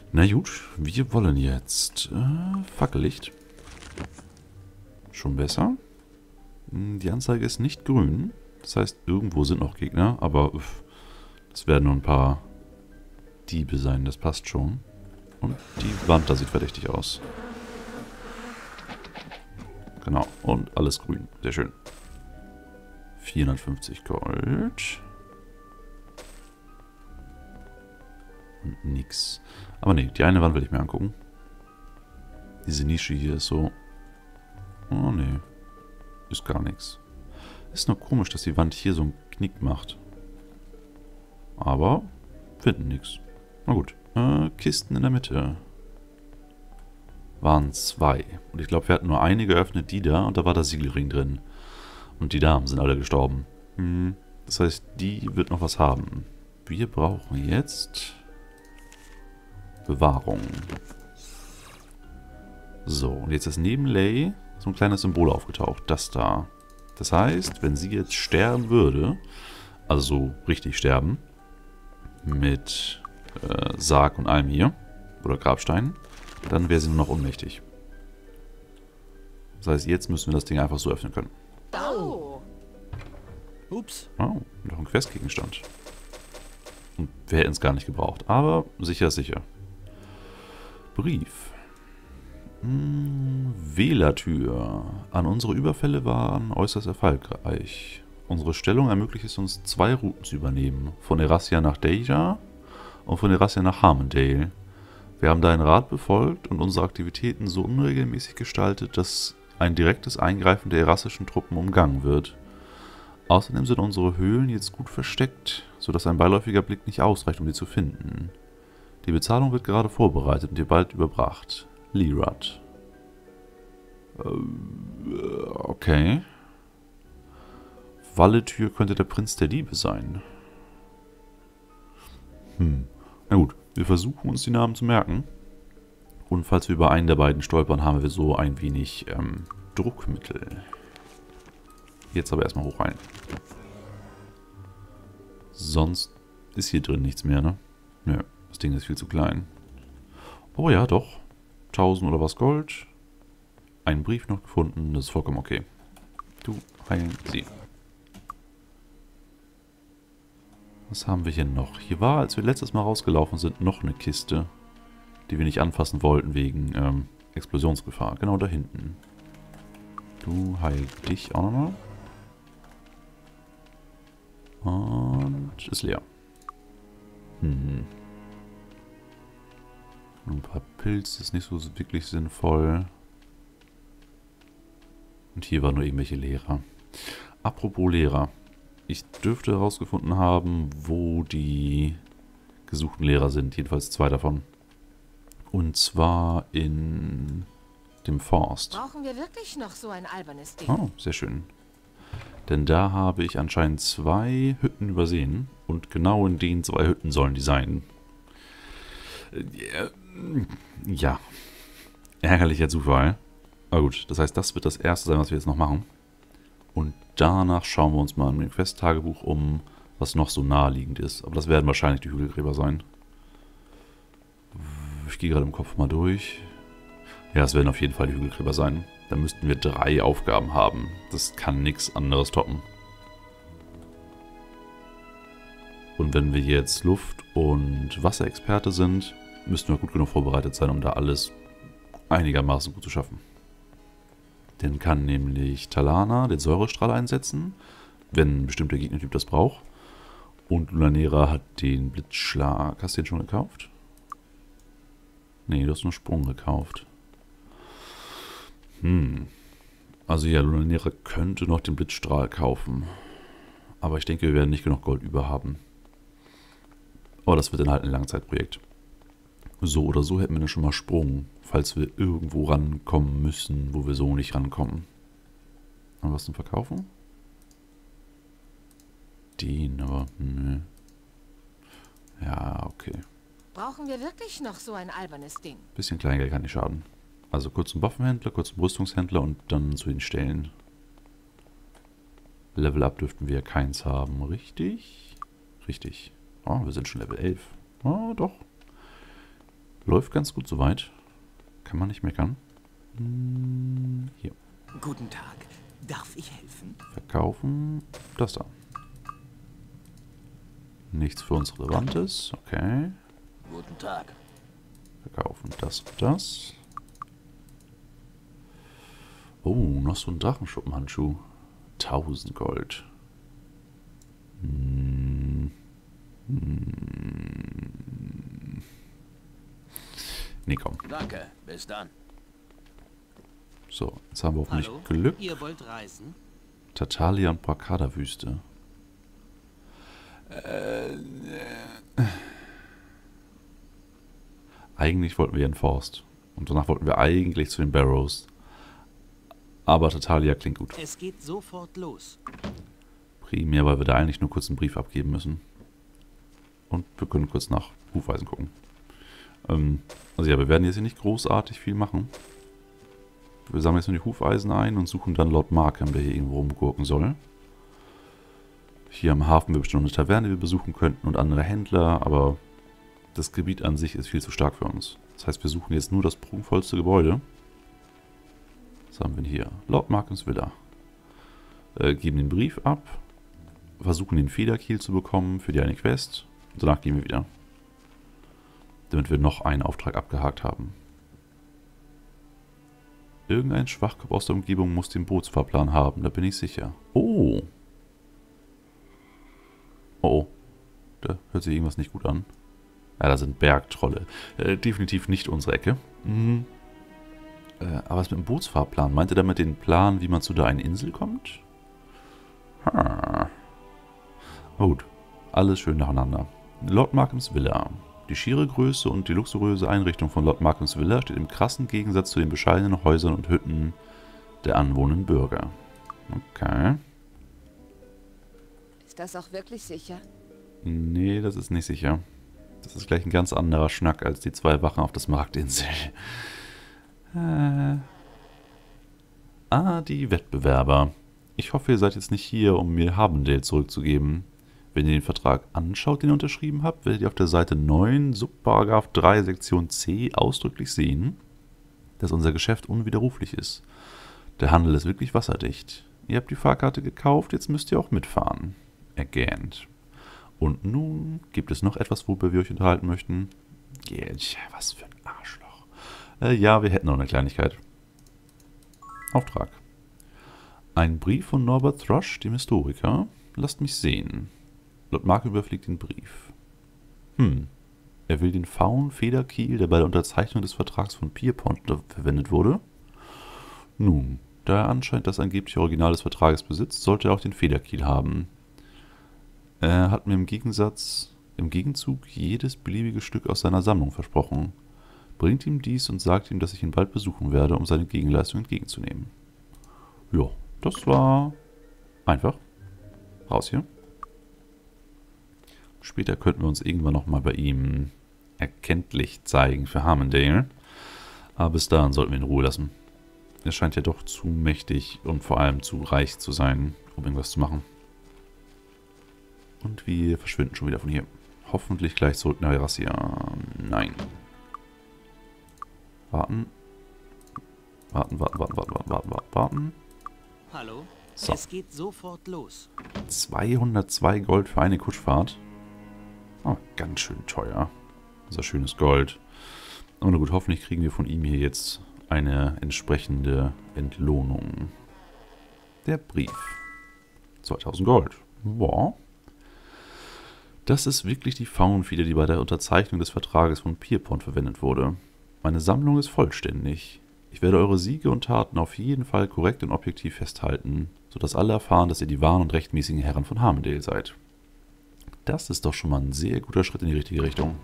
Na gut, wir wollen jetzt Fackellicht. Schon besser. Die Anzeige ist nicht grün. Das heißt, irgendwo sind noch Gegner, aber das werden nur ein paar Diebe sein, das passt schon. Und die Wand da sieht verdächtig aus. Genau, und alles grün. Sehr schön. 450 Gold. Und nix. Aber nee, die eine Wand will ich mir angucken. Diese Nische hier ist so... Oh nee. Ist gar nichts. Ist nur komisch, dass die Wand hier so einen Knick macht. Aber finden nichts. Na gut. Kisten in der Mitte. Waren 2. Und ich glaube, wir hatten nur eine geöffnet, die da. Und da war der Siegelring drin. Und die Damen sind alle gestorben. Das heißt, die wird noch was haben. Wir brauchen jetzt... Bewahrung. So, und jetzt ist neben Lei so ein kleines Symbol aufgetaucht. Das da. Das heißt, wenn sie jetzt sterben würde, also so richtig sterben, mit Sarg und allem hier, oder Grabstein, dann wäre sie nur noch ohnmächtig. Das heißt, jetzt müssen wir das Ding einfach so öffnen können. Oh. Ups. Oh, noch ein Questgegenstand. Und wir hätten es gar nicht gebraucht. Aber sicher ist sicher. Brief. Wählertür. An unsere Überfälle waren äußerst erfolgreich. Unsere Stellung ermöglicht es uns, 2 Routen zu übernehmen. Von Erassia nach Deja und von Erassia nach Harmondale. Wir haben deinen Rat befolgt und unsere Aktivitäten so unregelmäßig gestaltet, dass ein direktes Eingreifen der erassischen Truppen umgangen wird. Außerdem sind unsere Höhlen jetzt gut versteckt, sodass ein beiläufiger Blick nicht ausreicht, um sie zu finden. Die Bezahlung wird gerade vorbereitet und dir bald überbracht. Lirat. Okay. Walletür könnte der Prinz der Diebe sein. Na gut, wir versuchen uns die Namen zu merken. Und falls wir über einen der beiden stolpern, haben wir so ein wenig Druckmittel. Jetzt aber erstmal hoch rein. Sonst ist hier drin nichts mehr, ne? Nö, das Ding ist viel zu klein. Oh ja, doch. 1000 oder was Gold. Einen Brief noch gefunden, das ist vollkommen okay. Du heilen sie. Was haben wir hier noch? Hier war, als wir letztes Mal rausgelaufen sind, noch eine Kiste, die wir nicht anfassen wollten wegen Explosionsgefahr. Genau da hinten. Du heilst dich auch nochmal. Und ist leer. Ein paar Pilze ist nicht so wirklich sinnvoll. Und hier waren nur irgendwelche Lehrer. Apropos Lehrer. Ich dürfte herausgefunden haben, wo die gesuchten Lehrer sind. Jedenfalls 2 davon. Und zwar in dem Forst. Brauchen wir wirklich noch so ein albernes Ding? Oh, sehr schön. Denn da habe ich anscheinend 2 Hütten übersehen. Und genau in den 2 Hütten sollen die sein. Ja. Ärgerlicher Zufall. Aber gut, das heißt, das wird das erste sein, was wir jetzt noch machen. Und danach schauen wir uns mal im Quest-Tagebuch um, was noch so naheliegend ist. Aber das werden wahrscheinlich die Hügelgräber sein. Ich gehe gerade im Kopf mal durch. Ja, es werden auf jeden Fall die Hügelgräber sein. Da müssten wir 3 Aufgaben haben. Das kann nichts anderes toppen. Und wenn wir jetzt Luft- und Wasserexperte sind, müssten wir gut genug vorbereitet sein, um da alles einigermaßen gut zu schaffen. Dann kann nämlich Talana den Säurestrahl einsetzen, wenn ein bestimmter Gegnertyp das braucht. Und Lunanera hat den Blitzschlag. Hast du den schon gekauft? Nee, du hast nur Sprung gekauft. Also ja, Lunanera könnte noch den Blitzstrahl kaufen. Aber ich denke, wir werden nicht genug Gold über haben. Aber das wird dann halt ein Langzeitprojekt. So oder so hätten wir dann schon mal Sprung, falls wir irgendwo rankommen müssen, wo wir so nicht rankommen. Haben wir was zum Verkaufen? Den, aber nö. Ja, okay. Brauchen wir wirklich noch so ein albernes Ding? Bisschen Kleingeld kann nicht schaden. Also kurz zum Waffenhändler, kurz zum Rüstungshändler und dann zu den Stellen. Level Up dürften wir keins haben, richtig? Richtig. Oh, wir sind schon Level 11. Oh, doch. Läuft ganz gut soweit. Kann man nicht meckern. Hier. Guten Tag. Darf ich helfen? Verkaufen. Das da. Nichts für uns Relevantes. Okay. Guten Tag. Verkaufen das und das. Oh, noch so ein Drachenschuppenhandschuh. 1000 Gold. Nee, komm. Danke. Bis dann. So, jetzt haben wir hoffentlich Hallo? Glück. Ihr wollt reisen? Tatalia und Brakada-Wüste. Eigentlich wollten wir in den Forst. Und danach wollten wir eigentlich zu den Barrows. Aber Tatalia klingt gut. Es geht sofort los. Primär, weil wir da eigentlich nur kurz einen Brief abgeben müssen. Und wir können kurz nach Hufeisen gucken. Also ja, wir werden jetzt hier nicht großartig viel machen. Wir sammeln jetzt nur die Hufeisen ein und suchen dann Lord Markham, der hier irgendwo rumgurken soll. Hier am Hafen wir bestimmt eine Taverne, die wir besuchen könnten und andere Händler, aber das Gebiet an sich ist viel zu stark für uns. Das heißt, wir suchen jetzt nur das prunkvollste Gebäude. Was haben wir denn hier? Lord Markhams Villa. Geben den Brief ab, versuchen den Federkiel zu bekommen für die eine Quest und danach gehen wir wieder. Damit wir noch einen Auftrag abgehakt haben. Irgendein Schwachkopf aus der Umgebung muss den Bootsfahrplan haben, da bin ich sicher. Oh! Oh, da hört sich irgendwas nicht gut an. Ja, da sind Bergtrolle. Definitiv nicht unsere Ecke. Aber was mit dem Bootsfahrplan? Meint ihr damit den Plan, wie man zu der einen Insel kommt? Gut, alles schön nacheinander. Lord Markhams Villa. Die schiere Größe und die luxuriöse Einrichtung von Lord Markhams Villa steht im krassen Gegensatz zu den bescheidenen Häusern und Hütten der anwohnenden Bürger. Okay. Ist das auch wirklich sicher? Nee, das ist nicht sicher. Das ist gleich ein ganz anderer Schnack als die 2 Wachen auf der Smaragdinsel. Die Wettbewerber. Ich hoffe, ihr seid jetzt nicht hier, um mir Habendale zurückzugeben. Wenn ihr den Vertrag anschaut, den ihr unterschrieben habt, werdet ihr auf der Seite 9, Subparagraph 3, Sektion C ausdrücklich sehen, dass unser Geschäft unwiderruflich ist. Der Handel ist wirklich wasserdicht. Ihr habt die Fahrkarte gekauft, jetzt müsst ihr auch mitfahren. Ergähnt. Und nun gibt es noch etwas, worüber wir euch unterhalten möchten. Was für ein Arschloch. Ja, wir hätten noch eine Kleinigkeit. Auftrag. Ein Brief von Norbert Thrush, dem Historiker. Lasst mich sehen. Lord Markham überfliegt den Brief. Er will den faulen Federkiel, der bei der Unterzeichnung des Vertrags von Pierpont verwendet wurde. Nun, da er anscheinend das angebliche Original des Vertrages besitzt, sollte er auch den Federkiel haben. Er hat mir im Gegenzug jedes beliebige Stück aus seiner Sammlung versprochen. Bringt ihm dies und sagt ihm, dass ich ihn bald besuchen werde, um seine Gegenleistung entgegenzunehmen. Ja, das war einfach. Raus hier. Später könnten wir uns irgendwann nochmal bei ihm erkenntlich zeigen für Harmondale. Aber bis dahin sollten wir ihn in Ruhe lassen. Er scheint ja doch zu mächtig und vor allem zu reich zu sein, um irgendwas zu machen. Und wir verschwinden schon wieder von hier. Hoffentlich gleich zurück nach Erassia. Nein. Warten. Warten. Hallo? So. Es geht sofort los. 202 Gold für eine Kutschfahrt. Oh, ganz schön teuer. Unser schönes Gold. Aber na gut, hoffentlich kriegen wir von ihm hier jetzt eine entsprechende Entlohnung. Der Brief. 2000 Gold. Wow. Das ist wirklich die Faunenfeder, die bei der Unterzeichnung des Vertrages von Pierpont verwendet wurde. Meine Sammlung ist vollständig. Ich werde eure Siege und Taten auf jeden Fall korrekt und objektiv festhalten, sodass alle erfahren, dass ihr die wahren und rechtmäßigen Herren von Harmondale seid. Das ist doch schon mal ein sehr guter Schritt in die richtige Richtung.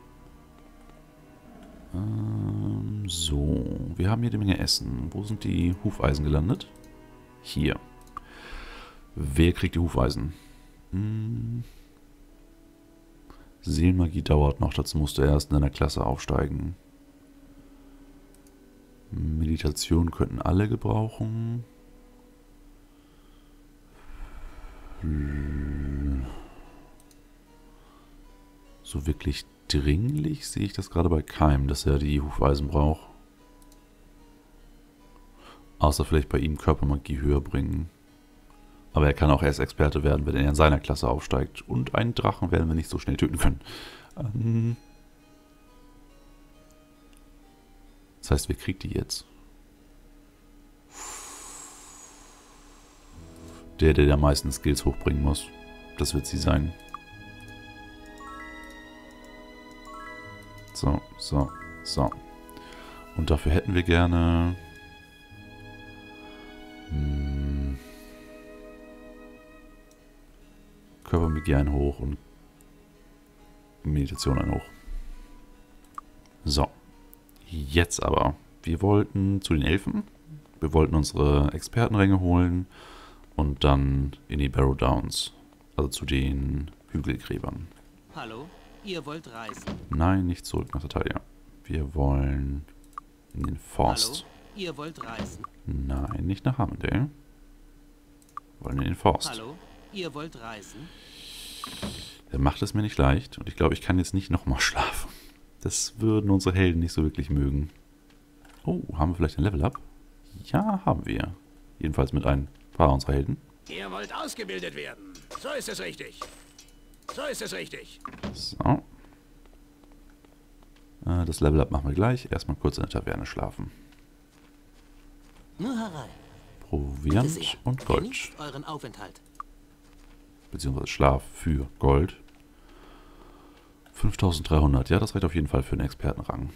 So, wir haben hier eine Menge Essen. Wo sind die Hufeisen gelandet? Hier. Wer kriegt die Hufeisen? Seelenmagie dauert noch, dazu musst du erst in deiner Klasse aufsteigen. Meditation könnten alle gebrauchen. So wirklich dringlich sehe ich das gerade bei keinem, dass er die Hufeisen braucht. Außer vielleicht bei ihm Körpermagie höher bringen. Aber er kann auch erst Experte werden, wenn er in seiner Klasse aufsteigt. Und einen Drachen werden wir nicht so schnell töten können. Das heißt, wer kriegt die jetzt? Der am meisten Skills hochbringen muss. Das wird sie sein. So, so, so. Und dafür hätten wir gerne... Körpermagie ein hoch und Meditation ein hoch. So. Jetzt aber. Wir wollten zu den Elfen. Wir wollten unsere Expertenränge holen. Und dann in die Barrow Downs. Also zu den Hügelgräbern. Hallo, ihr wollt reisen? Nein, nicht zurück nach Italia. Wir wollen in den Forst. Hallo, ihr wollt reisen? Nein, nicht nach Harmondale. Wir wollen in den Forst. Hallo, ihr wollt reisen? Der macht es mir nicht leicht. Und ich glaube, ich kann jetzt nicht nochmal schlafen. Das würden unsere Helden nicht so wirklich mögen. Oh, haben wir vielleicht ein Level-Up? Ja, haben wir. Jedenfalls mit ein paar unserer Helden. Ihr wollt ausgebildet werden. So ist es richtig. So ist es richtig. So. Das Level-Up machen wir gleich. Erstmal kurz in der Taverne schlafen. Nur herein. Proviant Bitte sehr. und Gold. Genießt euren Aufenthalt. Beziehungsweise Schlaf für Gold. 5300. Ja, das reicht auf jeden Fall für einen Expertenrang.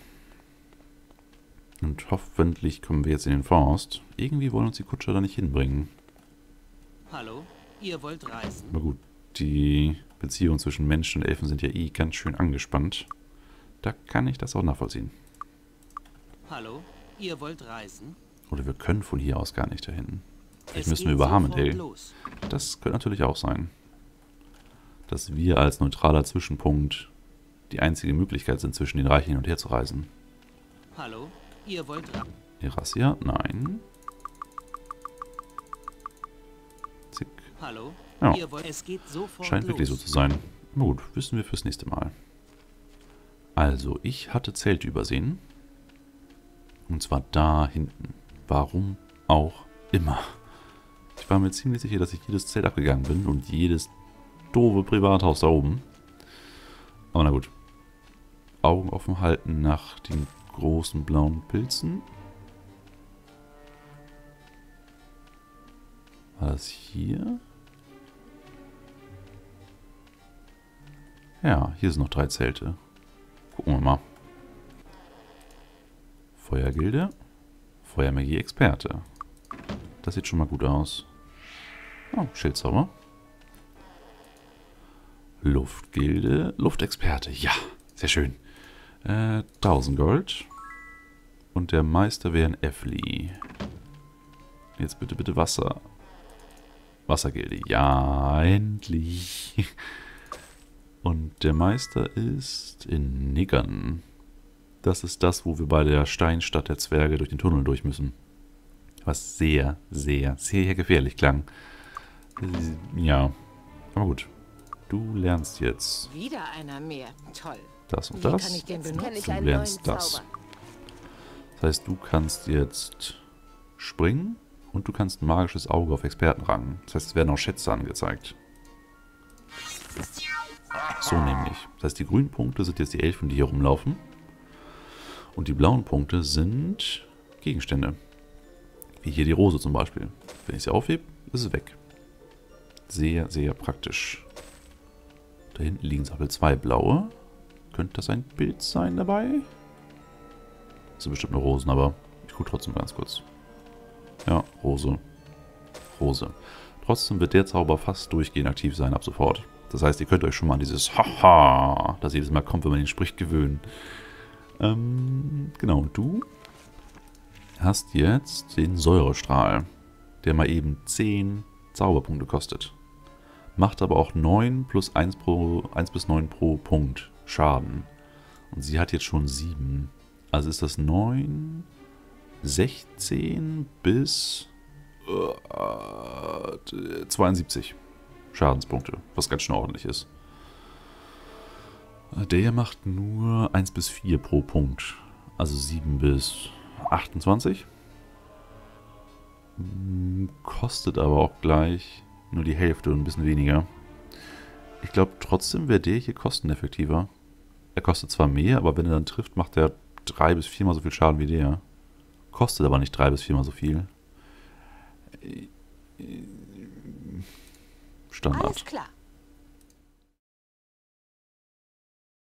Und hoffentlich kommen wir jetzt in den Forst. Irgendwie wollen uns die Kutscher da nicht hinbringen. Hallo, ihr wollt reisen? Aber gut, die Beziehungen zwischen Menschen und Elfen sind ja eh ganz schön angespannt. Da kann ich das auch nachvollziehen. Hallo, ihr wollt reisen? Oder wir können von hier aus gar nicht dahin. Vielleicht Es müssen wir geht über sofort Harmondale. los. Das könnte natürlich auch sein. Dass wir als neutraler Zwischenpunkt die einzige Möglichkeit sind, zwischen den Reichen hin und her zu reisen. Hallo, ihr wollt reisen? Erassia? Nein. Zick. Hallo, Ja. ihr wollt... Es geht sofort Scheint los. wirklich so zu sein. Na gut, wissen wir fürs nächste Mal. Also, ich hatte Zelte übersehen. Und zwar da hinten. Warum auch immer. Ich war mir ziemlich sicher, dass ich jedes Zelt abgegangen bin und jedes doofe Privathaus da oben. Aber na gut. Augen offen halten nach den großen blauen Pilzen. War das hier? Ja, hier sind noch 3 Zelte. Gucken wir mal. Feuergilde. Feuermagie-Experte. Das sieht schon mal gut aus. Oh, Schildzauber. Luftgilde. Luftexperte. Ja, sehr schön. 1000 Gold. Und der Meister wäre ein Effli. Jetzt bitte, bitte Wasser. Wassergilde. Ja, endlich. Und der Meister ist in Niggern. Das ist das, wo wir bei der Steinstadt der Zwerge durch den Tunnel durch müssen. Was sehr, sehr, sehr gefährlich klang. Ja, aber gut. Du lernst jetzt Wieder einer mehr. Toll. das und Wie das. kann ich den Jetzt kenne benutzen? ich Du einen lernst neuen das. Zauber. Das heißt, du kannst jetzt springen und du kannst ein magisches Auge auf Expertenrang. Das heißt, es werden auch Schätze angezeigt. So nämlich. Das heißt, die grünen Punkte sind jetzt die Elfen, die hier rumlaufen. Und die blauen Punkte sind Gegenstände. Wie hier die Rose zum Beispiel. Wenn ich sie aufhebe, ist sie weg. Sehr, sehr praktisch. Da hinten liegen Sammel 2 blaue. Könnte das ein Bild sein dabei? Das sind bestimmt nur Rosen, aber ich gucke trotzdem ganz kurz. Ja, Rose. Rose. Trotzdem wird der Zauber fast durchgehend aktiv sein ab sofort. Das heißt, ihr könnt euch schon mal an dieses Haha, das jedes Mal kommt, wenn man ihn spricht, gewöhnen. Genau, und du hast jetzt den Säurestrahl, der mal eben 10 Zauberpunkte kostet. Macht aber auch 9 plus 1 bis 9 pro Punkt Schaden. Und sie hat jetzt schon 7. Also ist das 9, 16 bis 72 Schadenspunkte, was ganz schön ordentlich ist. Der hier macht nur 1 bis 4 pro Punkt. Also 7 bis 28. Kostet aber auch gleich nur die Hälfte und ein bisschen weniger. Ich glaube trotzdem wäre der hier kosteneffektiver. Er kostet zwar mehr, aber wenn er dann trifft, macht er 3 bis 4 mal so viel Schaden wie der. Kostet aber nicht 3 bis 4 mal so viel. Alles Standard. klar.